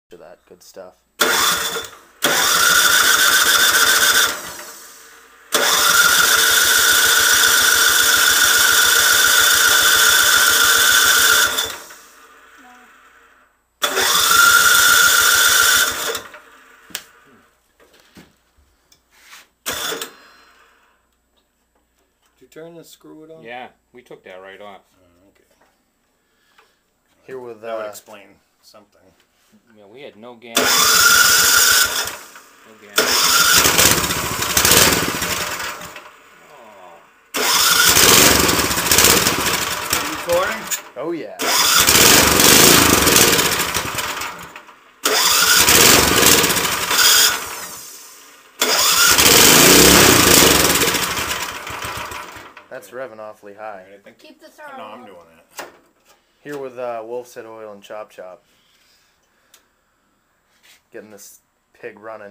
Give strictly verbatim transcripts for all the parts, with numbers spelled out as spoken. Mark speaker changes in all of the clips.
Speaker 1: of that good stuff.
Speaker 2: Did you turn and screw it on?
Speaker 3: Yeah, we took that right off.
Speaker 2: Oh, okay.
Speaker 1: Here with
Speaker 2: That would
Speaker 1: uh,
Speaker 2: explain something.
Speaker 3: Yeah, we had no gas. No gas. Oh.
Speaker 2: Recording?
Speaker 1: oh yeah. That's revving awfully high.
Speaker 2: Alright, I think.
Speaker 4: Keep the
Speaker 2: Oh,
Speaker 4: throttle
Speaker 2: no, I'm
Speaker 4: on.
Speaker 2: doing that.
Speaker 1: Here with uh, Wolf's Head Oil and Chop Chop. Getting this pig running.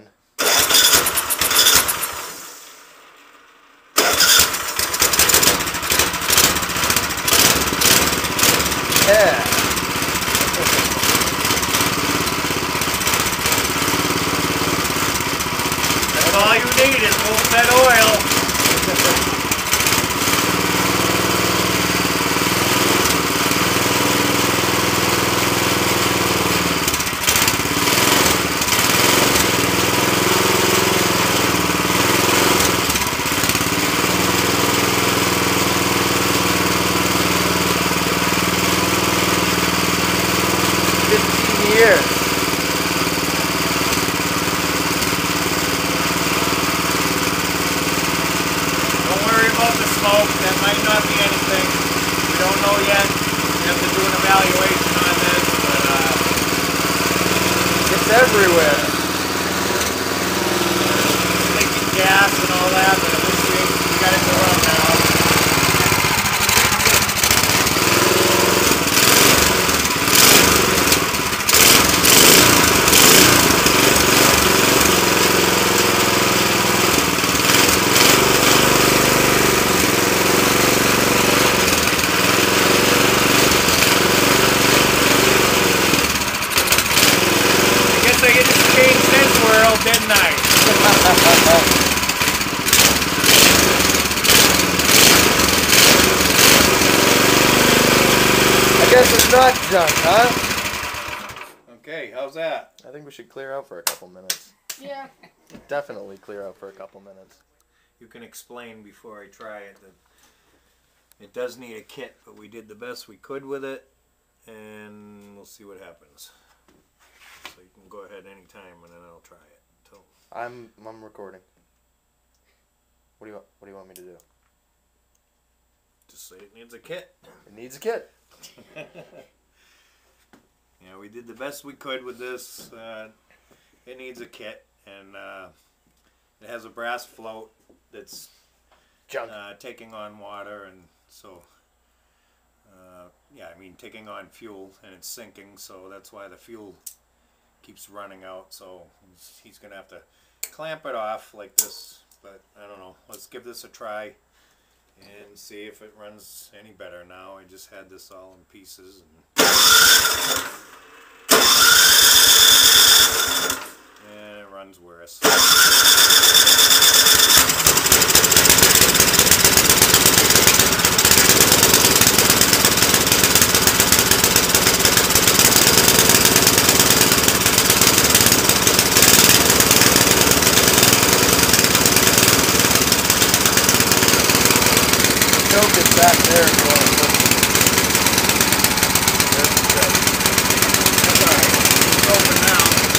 Speaker 1: Yeah.
Speaker 2: That's all you need is Wolf's Head Oil.
Speaker 1: fifteen years.
Speaker 2: Don't worry about the smoke. That might not be anything. We don't know yet. We have to do an evaluation on this, but uh,
Speaker 1: It's everywhere.
Speaker 2: it's leaking gas and all that, but at least we, we got it to run now. I guess I just changed this world, didn't I?
Speaker 1: I guess it's not junk, huh?
Speaker 2: Okay, how's that?
Speaker 1: I think we should clear out for a couple minutes.
Speaker 4: Yeah.
Speaker 1: Definitely clear out for a couple minutes.
Speaker 2: You can explain before I try it that it does need a kit, but we did the best we could with it, and we'll see what happens. So you can go ahead anytime, and then I'll try it. So,
Speaker 1: I'm I'm recording. What do you want? What do you want me to do?
Speaker 2: just say it needs a kit.
Speaker 1: It needs a kit.
Speaker 2: Yeah, we did the best we could with this. Uh, it needs a kit, and uh, it has a brass float that's
Speaker 1: Junk.
Speaker 2: uh, taking on water, and so uh, yeah, I mean taking on fuel, and it's sinking, so that's why the fuel keeps running out. So he's, he's gonna have to clamp it off like this, but I don't know. Let's give this a try and see if it runs any better now. I just had this all in pieces, and, and it runs worse.
Speaker 1: Choke is back there if you want to put it. There's the choke.
Speaker 2: That's alright. It's open now.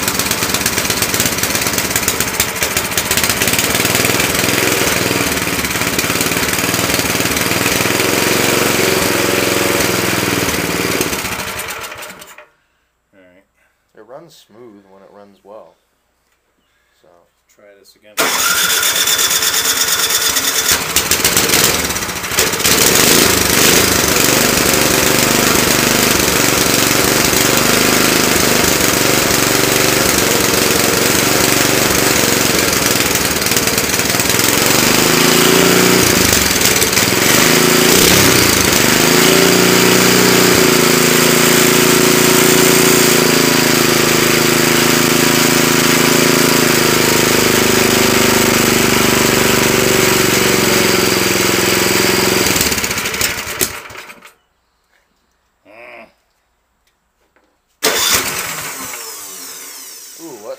Speaker 2: Alright,
Speaker 1: It runs smooth when it runs well. So
Speaker 2: try this again.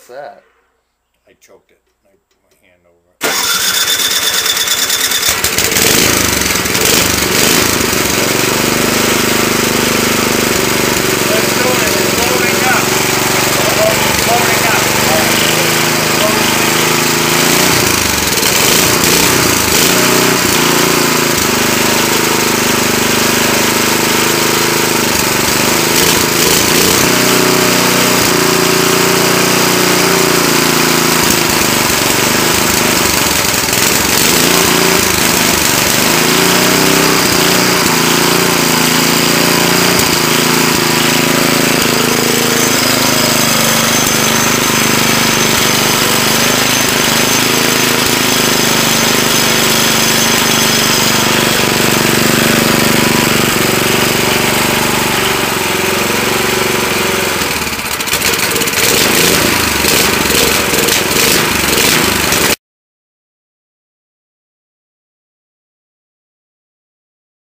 Speaker 1: that?
Speaker 2: I choked it.